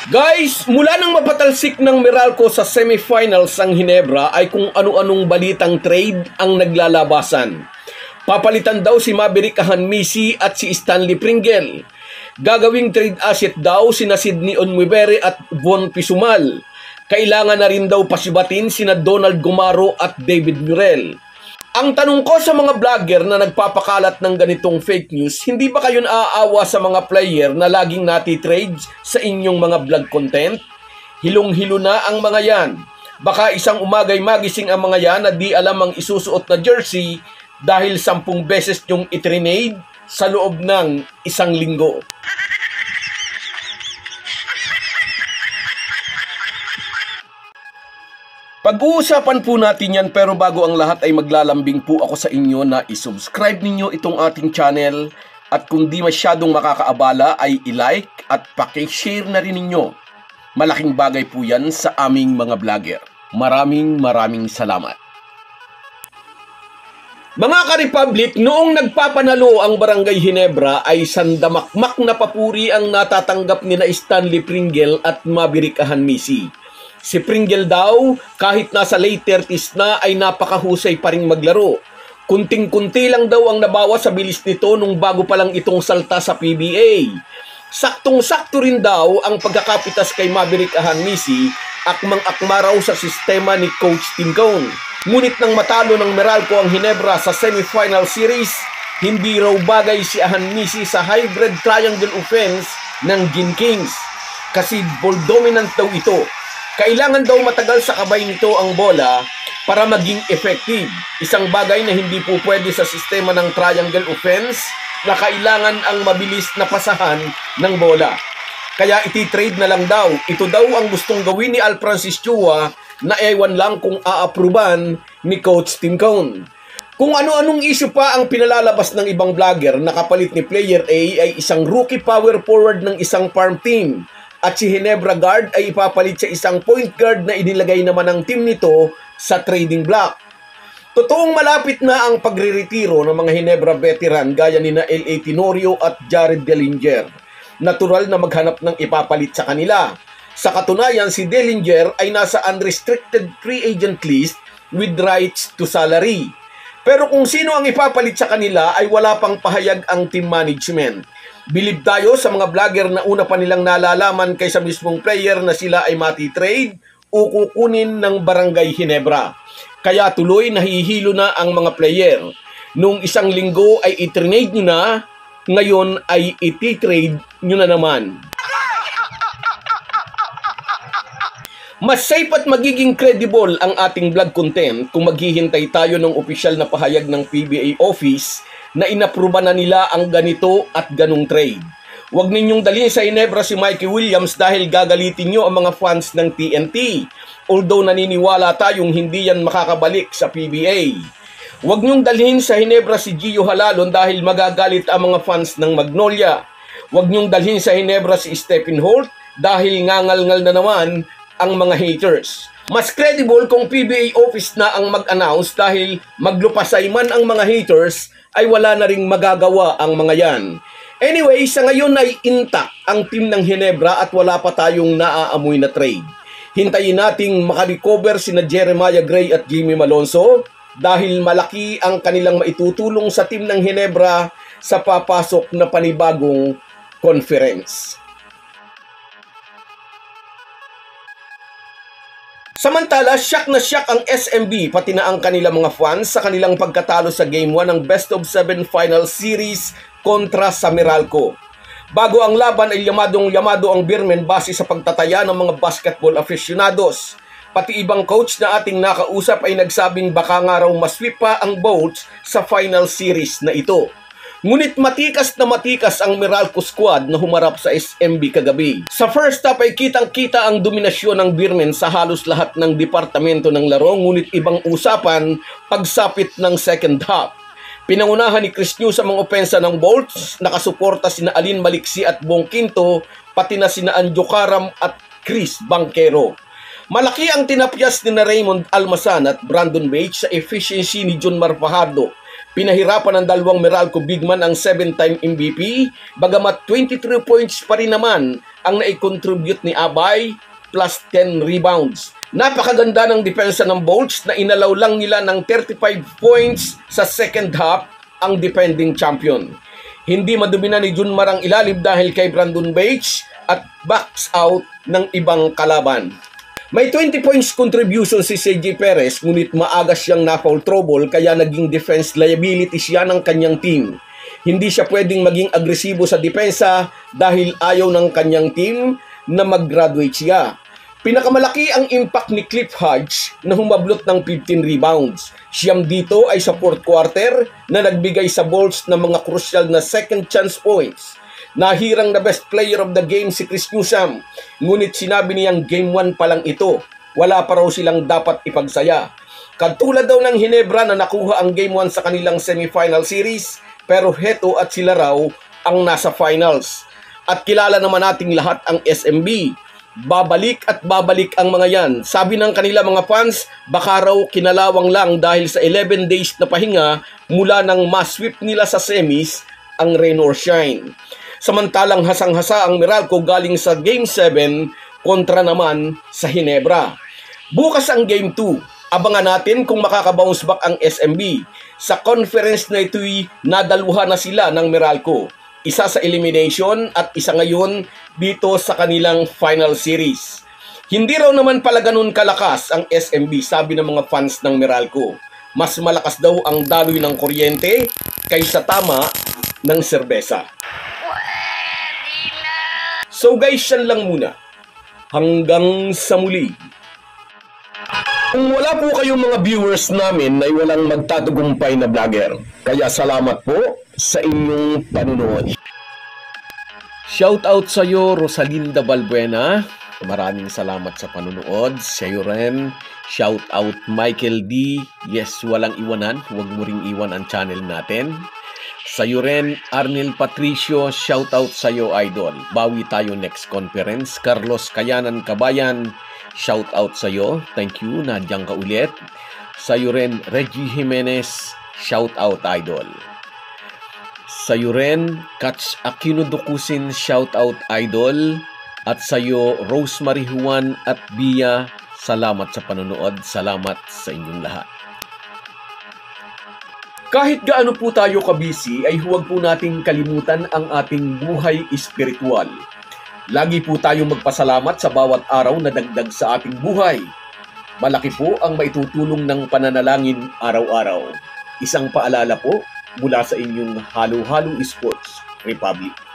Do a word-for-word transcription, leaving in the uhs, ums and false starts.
Guys, mula nang mapatalsik ng Meralco sa semifinals ang Ginebra ay kung ano-anong balitang trade ang naglalabasan. Papalitan daw si Maverick Ahanmisi at si Stanley Pringle. Gagawing trade asset daw sina Sidney Onmivere at Von Pisumal. Kailangan na rin daw pasibatin sina Donald Gumaro at David Murrell. Ang tanong ko sa mga vlogger na nagpapakalat ng ganitong fake news, hindi ba kayo naaawa sa mga player na laging nati-trade sa inyong mga vlog content? Hilong-hilo na ang mga yan. Baka isang umagay magising ang mga yan na di alam ang isusuot na jersey dahil sampung beses nyong itrinade sa loob ng isang linggo. Pag-uusapan po natin yan, pero bago ang lahat ay maglalambing po ako sa inyo na isubscribe ninyo itong ating channel at kung di masyadong makakaabala ay i-like at paki-share na rin ninyo. Malaking bagay po yan sa aming mga vlogger. Maraming maraming salamat. Mga ka-Republic, noong nagpapanalo ang Barangay Ginebra ay sandamakmak na papuri ang natatanggap nila Stanley Pringle at Maverick Ahanmisi. Si Pringle daw, kahit nasa late thirties na ay napakahusay pa ring maglaro. Kunting-kunti lang daw ang nabawa sa bilis nito nung bago pa lang itong salta sa P B A. Saktong-sakto rin daw ang pagkakapitas kay Maverick Ahanmisi, akmang-akma raw sa sistema ni Coach Tim Cone. Ngunit nang matalo ng Meralco ang Ginebra sa semifinal series, hindi raw bagay si Ahanmisi sa hybrid triangle offense ng Gin Kings. Kasi ball dominant daw ito. Kailangan daw matagal sa kamay nito ang bola para maging effective. Isang bagay na hindi po pwede sa sistema ng triangle offense na kailangan ang mabilis na pasahan ng bola. Kaya iti-trade na lang daw. Ito daw ang gustong gawin ni Al Francis Chua na ewan lang kung aapruban ni Coach Tim Cone. Kung ano-anong issue pa ang pinalalabas ng ibang vlogger na kapalit ni Player A ay isang rookie power forward ng isang farm team. At si Ginebra guard ay ipapalit sa isang point guard na inilagay naman ng team nito sa trading block. Totoong malapit na ang pagre-retiro ng mga Ginebra veteran gaya ni na L A Tenorio at Jared Dellinger. Natural na maghanap ng ipapalit sa kanila. Sa katunayan, si Dellinger ay nasa unrestricted free agent list with rights to salary. Pero kung sino ang ipapalit sa kanila ay wala pang pahayag ang team management. Bilib tayo sa mga vlogger na una pa nilang nalalaman kaysa mismong player na sila ay mati-trade o kukunin ng Barangay Ginebra. Kaya tuloy nahihilo na ang mga player. Nung isang linggo ay itrinade nyo na, ngayon ay iti-trade nyo na naman. Mas safe at magiging credible ang ating vlog content kung maghihintay tayo ng opisyal na pahayag ng P B A office na inapruba na nila ang ganito at ganong trade. Huwag ninyong dalhin sa Ginebra si Mikey Williams dahil gagalitin nyo ang mga fans ng T N T. Although naniniwala tayong hindi yan makakabalik sa P B A. Huwag nyong dalhin sa Ginebra si Gio Halalon dahil magagalit ang mga fans ng Magnolia. Huwag nyong dalhin sa Ginebra si Stephen Holt dahil ngangal-ngal na naman ang mga haters. Mas credible kung P B A office na ang mag-announce dahil maglupasay man ang mga haters ay wala na ring magagawa ang mga yan. Anyway, sa ngayon ay intact ang team ng Ginebra at wala pa tayong naaamoy na trade. Hintayin nating makarecover sina Jeremiah Gray at Jimmy Malonzo dahil malaki ang kanilang maitutulong sa team ng Ginebra sa papasok na panibagong conference. Samantala, shock na shock ang S M B pati na ang kanilang mga fans sa kanilang pagkatalo sa Game one ng Best of seven Final Series kontra sa Meralco. Bago ang laban ay yamadong-yamado ang Birmen base sa pagtataya ng mga basketball aficionados. Pati ibang coach na ating nakausap ay nagsabing baka nga raw masweep pa ang Bolts sa Final Series na ito. Ngunit matikas na matikas ang Meralco squad na humarap sa S M B kagabi. Sa first half ay kitang-kita ang dominasyon ng Birmen sa halos lahat ng departamento ng laro, ngunit ibang usapan pagsapit ng second half. Pinangunahan ni Chris New sa mga opensa ng Bolts, nakasuporta sina Alin Maliksi at Bong Quinto, pati na sina Anjo Karam at Chris Banquero. Malaki ang tinapyas ni na Raymond Almasan at Brandon Bates sa efficiency ni John Mar Fajardo. Pinahirapan ng dalawang Meralco bigman ang seven-time M V P, bagamat twenty-three points pa rin naman ang nai-contribute ni Abay plus ten rebounds. Napakaganda ng depensa ng Bolts na inalaw lang nila ng thirty-five points sa second half ang defending champion. Hindi madumina ni Junmar ang ilalim dahil kay Brandon Bates at backs out ng ibang kalaban. May twenty points contribution si C J Perez ngunit maaga siyang na-foul trouble kaya naging defense liability siya ng kanyang team. Hindi siya pwedeng maging agresibo sa depensa dahil ayaw ng kanyang team na mag-graduate siya. Pinakamalaki ang impact ni Cliff Hodge na humablot ng fifteen rebounds. Siyam dito ay sa fourth quarter na nagbigay sa Bolts ng mga crucial na second chance points. Nahirang na best player of the game si Chris Newsom, ngunit sinabi niyang game one pa lang ito. Wala pa raw silang dapat ipagsaya. Katulad daw ng Ginebra na nakuha ang game one sa kanilang semifinal series, pero heto at sila raw ang nasa finals. At kilala naman nating lahat ang S M B. Babalik at babalik ang mga yan. Sabi ng kanila mga fans, baka raw kinalawang lang dahil sa eleven days na pahinga mula nang ma-sweep nila sa semis ang rain or shine. Samantalang hasang-hasa ang Meralco galing sa Game seven kontra naman sa Ginebra. Bukas ang Game two. Abangan natin kung makakabounce back ang S M B. Sa conference na ito'y nadaluhan na sila ng Meralco. Isa sa elimination at isa ngayon dito sa kanilang final series. Hindi raw naman pala ganun kalakas ang S M B, sabi ng mga fans ng Meralco. Mas malakas daw ang daloy ng kuryente kaysa tama ng serbesa. So guys, yan lang muna. Hanggang sa muli. Kung wala po kayong mga viewers namin ay walang magtatagumpay na vlogger. Kaya salamat po sa inyong panunood. Shoutout sa iyo, Rosalinda Balbuena. Maraming salamat sa panunood. Sa iyo rin. Shoutout Michael D. Yes, walang iwanan. Huwag mo ring iwan ang channel natin. Sa iyo rin, Arnel Patricio. Shoutout sa iyo, idol. Bawi tayo next conference. Carlos Kayanan Kabayan. Shoutout sa iyo. Thank you. Nandiyan ka ulit. Sa iyo rin, Reggie Jimenez. Shoutout, idol. Sa iyo rin, Catch Aquino Dukusin, shoutout idol. At sa iyo, Rosemary Juan at Bia, salamat sa panonood. Salamat sa inyong lahat. Kahit gaano po tayo kabisi, ay huwag po nating kalimutan ang ating buhay espiritual. Lagi po tayong magpasalamat sa bawat araw na dagdag sa ating buhay. Malaki po ang maitutulong ng pananalangin araw-araw. Isang paalala po, mula sa inyong Halo Halo Sports Republic.